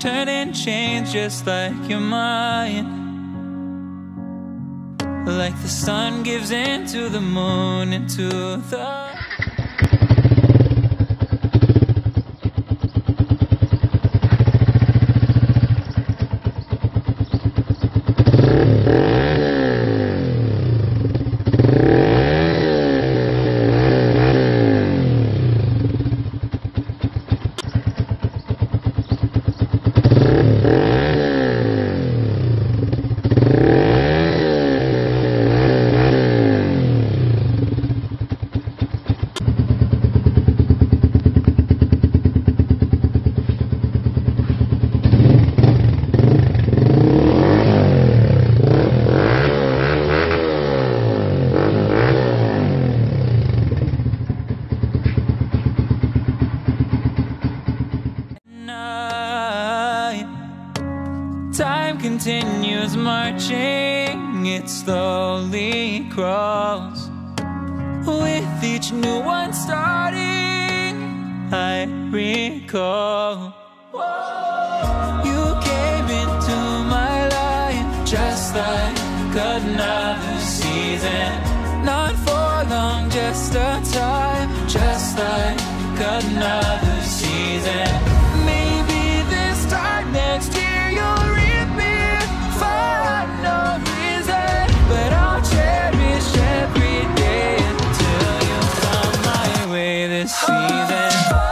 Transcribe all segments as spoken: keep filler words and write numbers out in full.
turning chains just like you're mine. Like the sun gives into the moon, into the time continues marching, it slowly crawls. With each new one starting, I recall you came into my life just like another season. Not for long, just a time, just like another season. Maybe this time next year you'll reappear for no reason, but I'll cherish every day until you come my way this season.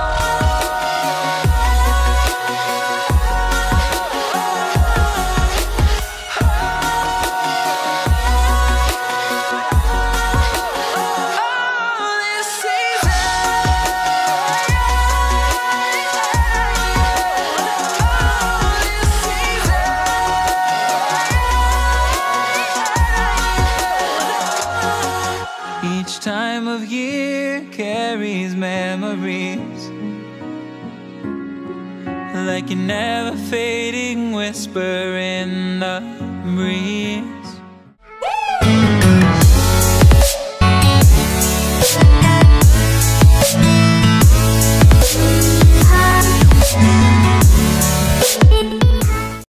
Each time of year carries memories, like a never fading whisper in the breeze.